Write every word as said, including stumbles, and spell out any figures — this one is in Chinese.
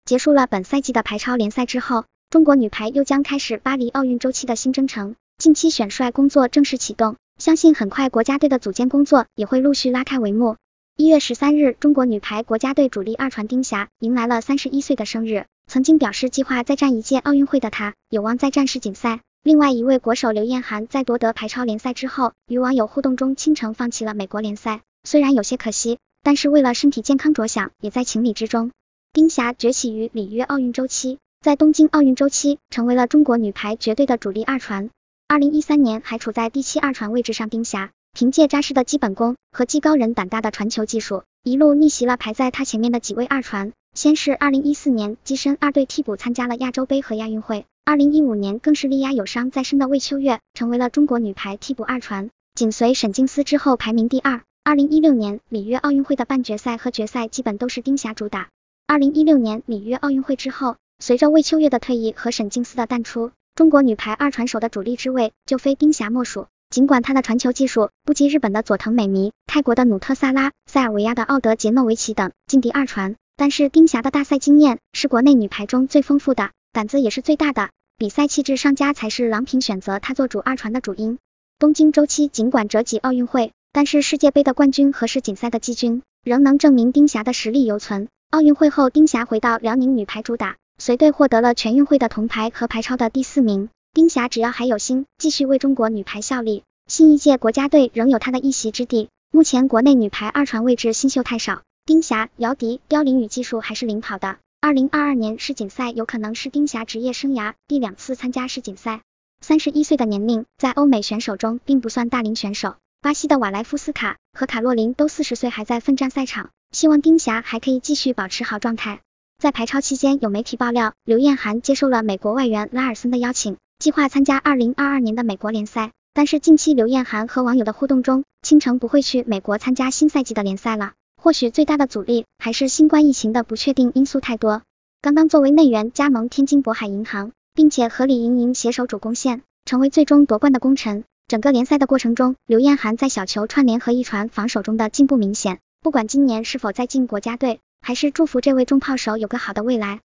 结束了本赛季的排超联赛之后，中国女排又将开始巴黎奥运周期的新征程，近期选帅工作正式启动，相信很快国家队的组建工作也会陆续拉开帷幕。一月十三日，中国女排国家队主力二传丁霞迎来了三十一岁的生日，曾经表示计划再战一届奥运会的她，有望再战世锦赛。另外一位国手刘晏含在夺得排超联赛之后，与网友互动中倾城放弃了美国联赛，虽然有些可惜，但是为了身体健康着想，也在情理之中。丁霞崛起于里约奥运周期，在东京奥运周期成为了中国女排绝对的主力二传。二零一三年还处在第七二传位置上，丁霞凭借扎实的基本功和技高人胆大的传球技术，一路逆袭了排在她前面的几位二传。先是二零一四年跻身二队替补参加了亚洲杯和亚运会，二零一五年更是力压有伤在身的魏秋月，成为了中国女排替补二传，紧随沈静思之后排名第二。二零一六年里约奥运会的半决赛和决赛基本都是丁霞主打。二零一六年里约奥运会之后，随着魏秋月的退役和沈静思的淡出，中国女排二传手的主力之位就非丁霞莫属。尽管她的传球技术不及日本的佐藤美弥、泰国的努特萨拉、塞尔维亚的奥德杰诺维奇等劲敌二传，但是丁霞的大赛经验是国内女排中最丰富的，胆子也是最大的，比赛气质上佳才是郎平选择她做主二传的主因。东京周期尽管折戟奥运会，但是世界杯的冠军和世锦赛的季军仍能证明丁霞的实力犹存。奥运会后，丁霞回到辽宁女排主打，随队获得了全运会的铜牌和排超的第四名。丁霞只要还有心，继续为中国女排效力，新一届国家队仍有她的一席之地。目前国内女排二传位置新秀太少，丁霞、姚迪、刁琳宇技术还是领跑的。二零二二年世锦赛有可能是丁霞职业生涯第两次参加世锦赛。三十一岁的年龄在欧美选手中并不算大龄选手，巴西的瓦莱夫斯卡和卡洛琳都四十岁还在奋战赛场，希望丁霞还可以继续保持好状态。在排超期间，有媒体爆料，刘晏含接受了美国外援拉尔森的邀请，计划参加二零二二年的美国联赛，但是近期刘晏含和网友的互动中，倾城不会去美国参加新赛季的联赛了。或许最大的阻力还是新冠疫情的不确定因素太多。刚刚作为内援加盟天津渤海银行，并且和李盈莹携手主攻线，成为最终夺冠的功臣。整个联赛的过程中，刘晏含在小球串联和一传防守中的进步明显，不管今年是否再进国家队，还是祝福这位中炮手有个好的未来。